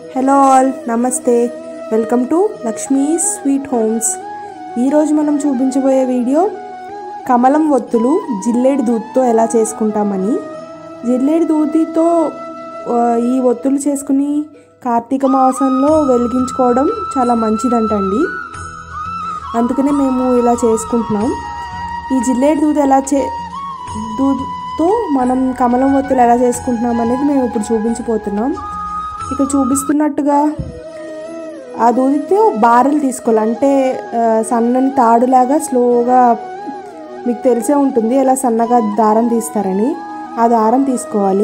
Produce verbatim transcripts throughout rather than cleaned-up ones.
Hello all, నమస్తే. Welcome to Lakshmi sweet homes. ఈరోజు మనం చూపించబోయే వీడియో కమలం ఒత్తులు జిల్లేడు దూదితో ఎలా చేసుకుంటామని. జిల్లేడు దూదితో ఈ ఒత్తులు చేసుకుని కార్తీక మాసంలో వెలిగించుకోవడం చాలా మంచిదంటండి. అందుకనే మేము ఇలా చేసుకుంటున్నాం. ఈ జిల్లేడు దూది ఎలా చే దూదితో మనం కమలం ఒత్తులు ఎలా చేసుకుంటున్నాం అనేది మేము ఇప్పుడు చూపించబోతున్నాం. ఇక్కడ చూపిస్తున్నట్టుగా ఆ దూదితో బారెలు తీసుకోవాలి. అంటే సన్నని తాడులాగా స్లోగా, మీకు తెలిసే ఉంటుంది ఎలా సన్నగా దారం తీస్తారని. ఆ దారం తీసుకోవాలి.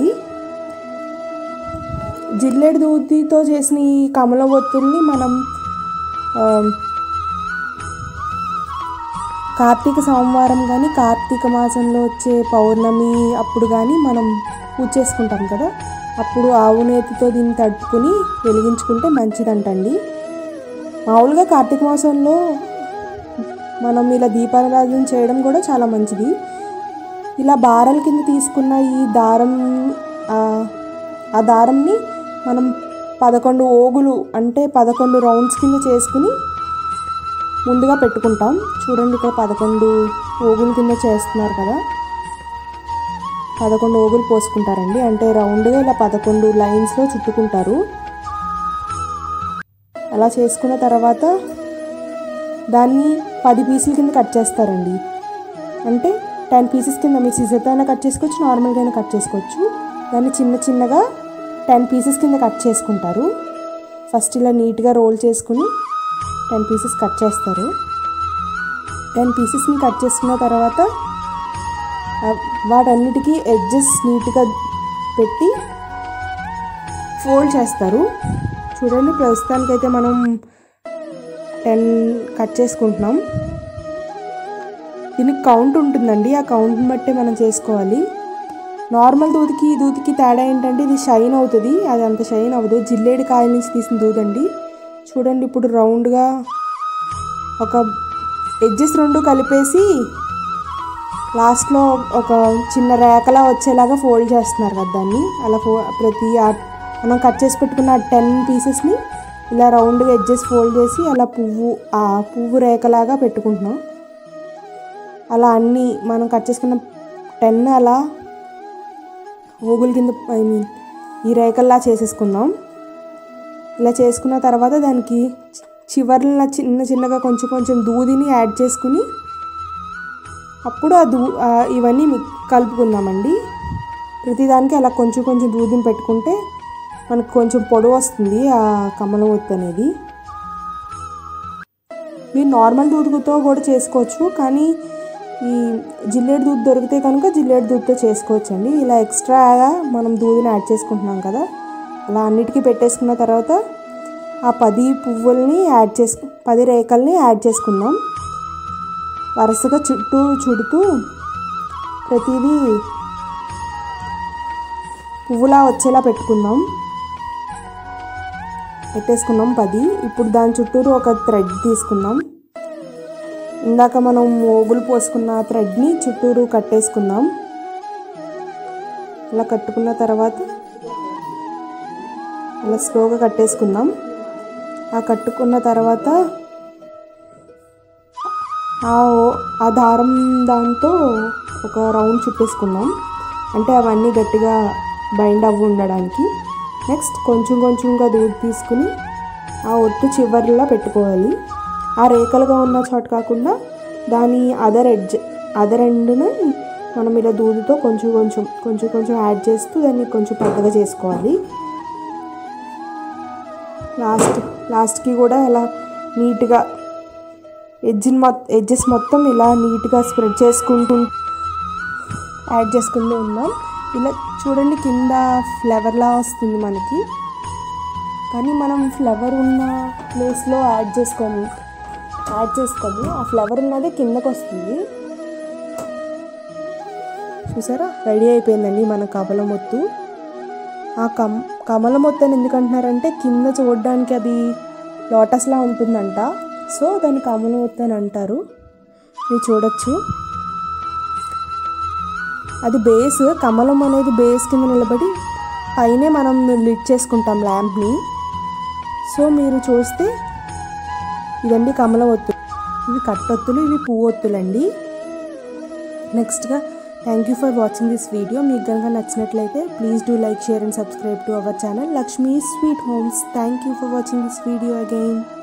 జిల్లేడు దూదితో చేసిన ఈ కమలం ఒత్తుల్ని మనం కార్తీక సోమవారం కానీ కార్తీక మాసంలో వచ్చే పౌర్ణమి అప్పుడు కానీ మనం పూజ చేసుకుంటాం కదా, అప్పుడు ఆవు నేతితో దీన్ని తడుపుకొని వెలిగించుకుంటే మంచిదంటండి. మామూలుగా కార్తీక మాసంలో మనం ఇలా దీపారాధన చేయడం కూడా చాలా మంచిది. ఇలా బారల కింద తీసుకున్న ఈ దారం, ఆ దారంని మనం పదకొండు ఓగులు అంటే పదకొండు రౌండ్స్ కింద చేసుకుని ముందుగా పెట్టుకుంటాం. చూడండి, ఇక్కడ పదకొండు ఓగుల కింద చేస్తున్నారు కదా, పదకొండు ఓగులు పోసుకుంటారండి. అంటే రౌండ్గా ఇలా పదకొండు లైన్స్లో చుట్టుకుంటారు. అలా చేసుకున్న తర్వాత దాన్ని పది పీసుల కింద కట్ చేస్తారండి. అంటే టెన్ పీసెస్ కింద మీరు సిజర్తో అయినా కట్ చేసుకోవచ్చు, నార్మల్గా అయినా కట్ చేసుకోవచ్చు. దాన్ని చిన్న చిన్నగా టెన్ పీసెస్ కింద కట్ చేసుకుంటారు. ఫస్ట్ ఇలా నీట్గా రోల్ చేసుకుని టెన్ పీసెస్ కట్ చేస్తారు. టెన్ పీసెస్ని కట్ చేసుకున్న తర్వాత వాటన్నిటికీ ఎడ్జెస్ నీట్గా పెట్టి ఫోల్డ్ చేస్తారు. చూడండి, ప్రస్తుతానికైతే మనం టెన్ కట్ చేసుకుంటున్నాం. దీనికి కౌంట్ ఉంటుందండి, ఆ కౌంట్ని బట్టే మనం చేసుకోవాలి. నార్మల్ దూదికి ఈ దూదికి తేడా ఏంటంటే ఇది షైన్ అవుతుంది, అది అంత షైన్ అవ్వదు. జిల్లేడు కాయల నుంచి తీసిన దూదండి. చూడండి, ఇప్పుడు రౌండ్గా ఒక ఎడ్జెస్ రెండు కలిపేసి లాస్ట్లో ఒక చిన్న రేఖలా వచ్చేలాగా ఫోల్డ్ చేస్తున్నారు కదా దాన్ని. అలా ఫో ప్రతి మనం కట్ చేసి పెట్టుకున్న టెన్ పీసెస్ని ఇలా రౌండ్గా ఎడ్జెస్ ఫోల్డ్ చేసి అలా పువ్వు ఆ పువ్వు రేఖలాగా పెట్టుకుంటున్నాం. అలా అన్నీ మనం కట్ చేసుకున్న టెన్ అలా ఓగుల కింద ఐ మీన్ ఈ రేఖల్లా చేసేసుకుందాం. ఇలా చేసుకున్న తర్వాత దానికి చివర్ల చిన్న చిన్నగా కొంచెం కొంచెం దూదిని యాడ్ చేసుకుని అప్పుడు ఆ దూ ఇవన్నీ కలుపుకుందామండి. ప్రతిదానికి అలా కొంచెం కొంచెం దూదిని పెట్టుకుంటే మనకు కొంచెం పొడవు వస్తుంది ఆ కమలం ఒత్తు అనేది. మీరు నార్మల్ దూదితో కూడా చేసుకోవచ్చు, కానీ ఈ జిల్లేడు దూది దొరికితే కనుక జిల్లేడు దూదితో చేసుకోవచ్చు అండి. ఇలా ఎక్స్ట్రాగా మనం దూదిని యాడ్ చేసుకుంటున్నాం కదా, అలా అన్నిటికీ పెట్టేసుకున్న తర్వాత ఆ పది పువ్వుల్ని యాడ్ చేసుకు పది రేఖల్ని యాడ్ చేసుకుందాం. వరుసగా చుట్టూ చుడుతూ ప్రతిదీ పువ్వులా వచ్చేలా పెట్టుకుందాం. పెట్టేసుకున్నాం పది. ఇప్పుడు దాని చుట్టూరు ఒక థ్రెడ్ తీసుకుందాం. ఇందాక మనం ఓగులు పోసుకున్న థ్రెడ్ని చుట్టూరు కట్టేసుకుందాం. అలా కట్టుకున్న తర్వాత అలా స్లోగా కట్టేసుకుందాం. ఆ కట్టుకున్న తర్వాత ఆ దారం దాంతో ఒక రౌండ్ చుట్టేసుకుందాం. అంటే అవన్నీ గట్టిగా బైండ్ అవ్వి ఉండడానికి. నెక్స్ట్ కొంచెం కొంచెంగా దూది తీసుకుని ఆ ఒత్తు చివర్లా పెట్టుకోవాలి. ఆ రేఖలుగా ఉన్న చోట కాకుండా దాని అదర్ ఎడ్జ్ అదర్ ఎండ్ని మనం ఇలా దూదితో కొంచెం కొంచెం కొంచెం కొంచెం యాడ్ చేస్తూ దాన్ని కొంచెం పెద్దగా చేసుకోవాలి. లాస్ట్ లాస్ట్కి కూడా ఇలా నీట్గా ఎడ్జిన్ మొ ఎడ్జెస్ మొత్తం ఇలా నీట్గా స్ప్రెడ్ చేసుకుంటూ యాడ్ చేసుకుంటూ ఉన్నాం. ఇలా చూడండి, కింద ఫ్లవర్లా వస్తుంది మనకి, కానీ మనం ఫ్లవర్ ఉన్న ప్లేస్లో యాడ్ చేసుకోము యాడ్ చేసుకోము ఆ ఫ్లవర్ ఉన్నదే కిందకు వస్తుంది. చూసారా, రెడీ అయిపోయిందండి మన కమలం ఒత్తు. ఆ కమ్ కమలం ఒత్తు అని ఎందుకంటున్నారంటే కింద చూడడానికి అది లోటస్లా ఉంటుందంట, సో దాన్ని కమలం ఒత్తు అని అంటారు. మీరు చూడొచ్చు, అది బేస్. కమలం అనేది బేస్ కింద నిలబడి పైనే మనం లిడ్ చేసుకుంటాం ల్యాంప్ని. సో మీరు చూస్తే ఇదండి కమల ఒత్తులు, ఇవి కట్టొత్తులు, ఇవి పువ్వొత్తులండి. నెక్స్ట్గా thank you for watching this video. మీకు కనుక నచ్చినట్లయితే please do like, share and subscribe to our channel Lakshmi sweet homes. Thank you for watching this video again.